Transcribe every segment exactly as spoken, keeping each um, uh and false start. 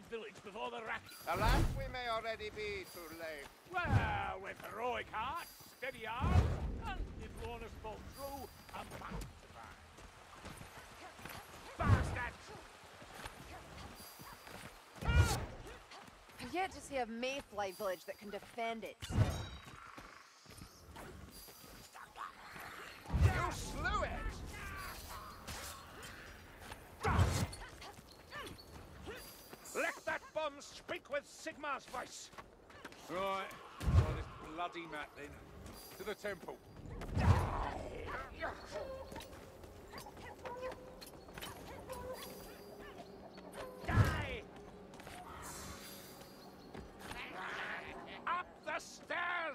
the village before the racket. Alas, we may already be too late. Well, with heroic hearts, steady arms, and if Lornas fall through, a mount to buy. Bastards! I've yet to see a Mayfly village that can defend it. You slew it! Let that bomb speak with Sigmar's voice! Right. Well, this bloody map then. To the temple. Die! Up the stairs!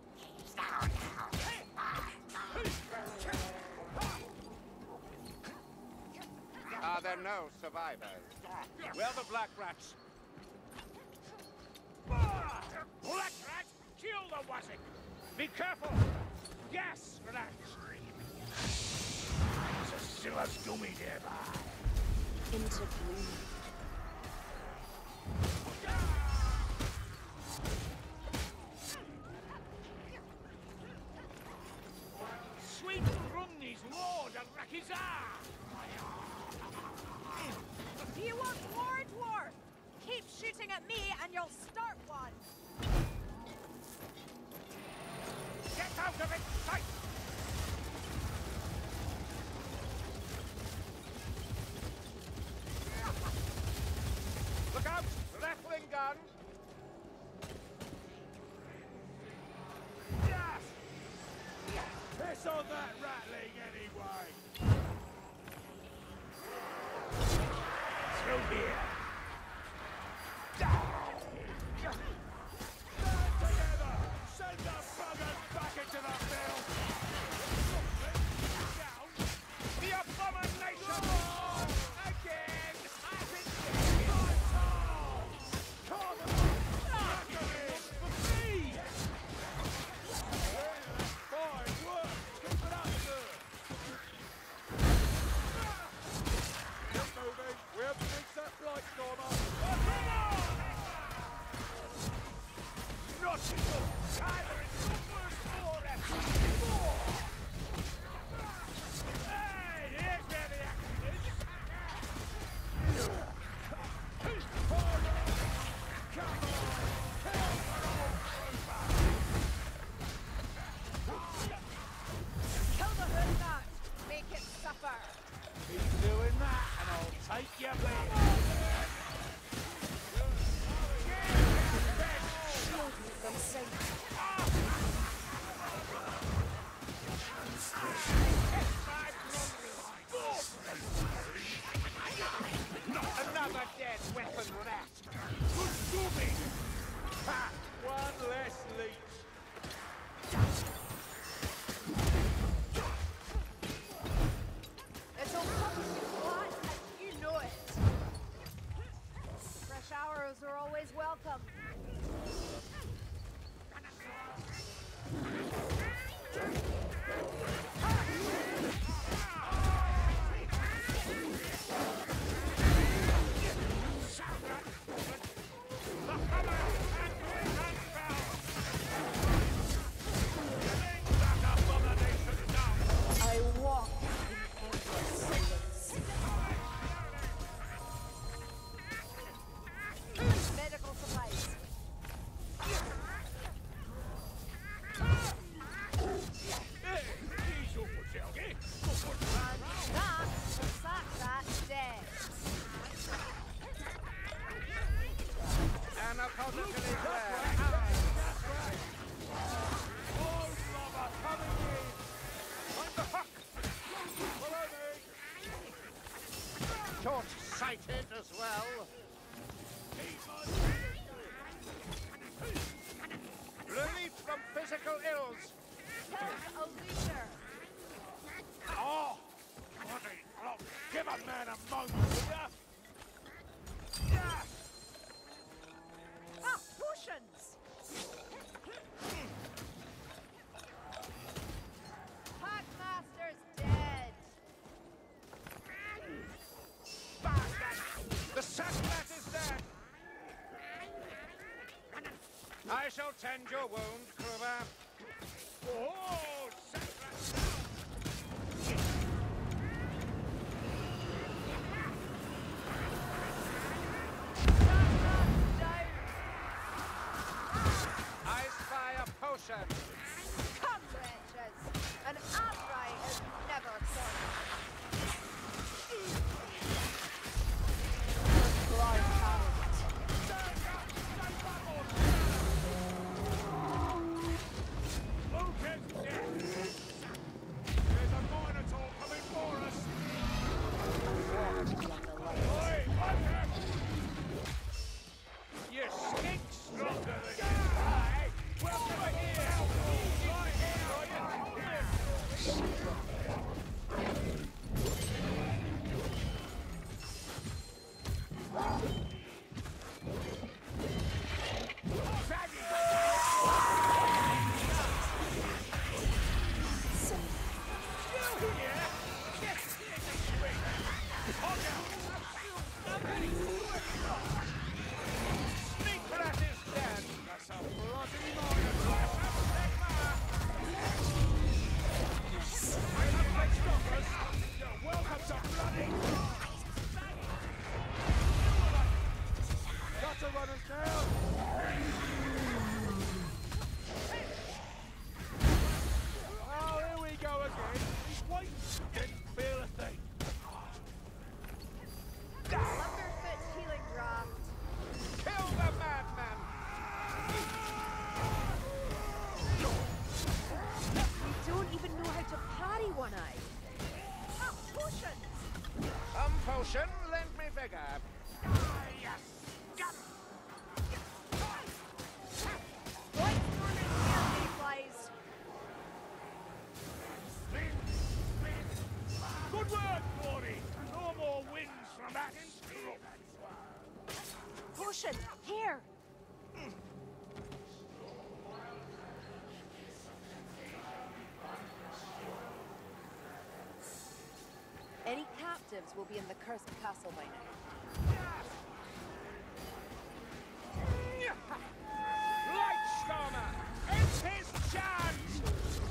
Are there no survivors? Where are the black rats? Black rat, kill the Wazzik! Be careful! Gas relax! There's a Silas Doomy nearby. Into bloom. Sweet Rumni's Lord of Rakizar! Do you want war, dwarf? Keep shooting at me and you'll start one. Get out of its sight! Look out! Rattling gun! Yes! Piss on that rattling anyway! Through here! Stand together! Send the buggers back into the field! Down! The abomination! Again! Come on! For me! Fine work! Keep it up, sir! Keep moving! We have to fix that blight stormer! Not enough! Either it's the first or after four! Hey! Here's where the action is! Forward! Come on! Kill for old trooper! Kill the hood nut. Make it suffer. Keep doing that and I'll take your blade! Them safe. Another dead weapon rat! Good zooming! Ha! One less leech! It's all fucking flat and you know it. Fresh arrows are always welcome. I walk in endless silence. Medical supplies. That, that, that's dead. And a positively flare. Short-sighted as well. Relief from physical ills. Kills a looter. Oh! Bloody look! Give a man a moment, will ya? Yes! Ah, potions! Packmaster's dead. Bastard! The Sasquatch is dead! I shall tend your wound, Kruber. Oh, set that I spy a potion. Come, wretches! An outright is never cornered. Blind talent. Lucas dead. There's a Minotaur coming for us. Oi, Hunter! You stink stronger than you. Hey, welcome here. Right here, Sneak rat is dead. that's a bloody Minotaur. Stop us. You're welcome to bloody. Got to run us down. Oh, here we go again. He's waiting. Didn't feel a thing. Lumberfoot's healing draft. Kill the madman. We don't even know how to parry one eye. Ah, potions! Some potion, lend me vigor. White Norman here, mayflies. Good work, Gordy. No more wins from that screw. Potion, here! Any captives will be in the cursed castle by now. Lightstormer, it's his chance.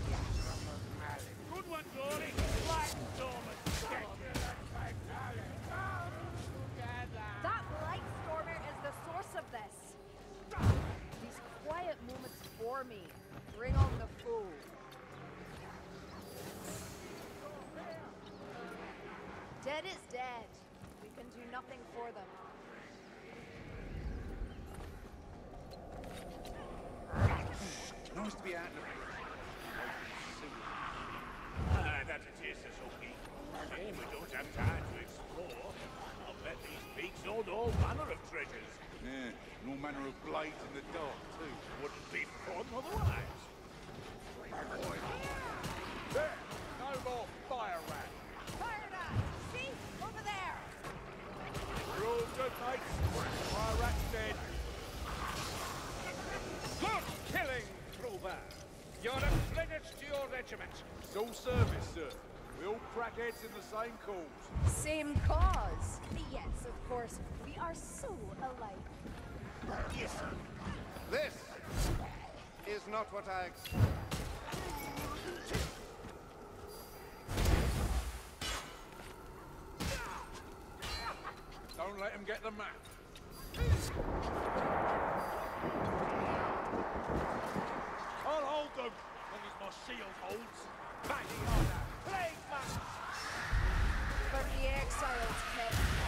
Good one, Gordy. Black Dorman. That light stormer is the source of this. These quiet moments bore me. Bring on the fool. Dead is dead. We can do nothing for them. Nice to be out in the Ah, that it is, Suzuki. Shame we don't have time to explore. I'll bet these peaks hold all manner of treasures. Yeah, and all manner of blades in the dark, too. Wouldn't be fun otherwise. There! No more fire rat! Fire that! See? Over there! We're all good, mates. Fire rat's dead. Good killing, Kruber. You're a credit to your regiment. It's all service, sir. We all crackheads in the same cause. Same cause. Yes, of course. We are so alike. Yes, sir. This is not what I expected. Don't let him get the map. I'll hold them, as long as my shield holds. Mighty honor, plague man. For the exiles, Kit.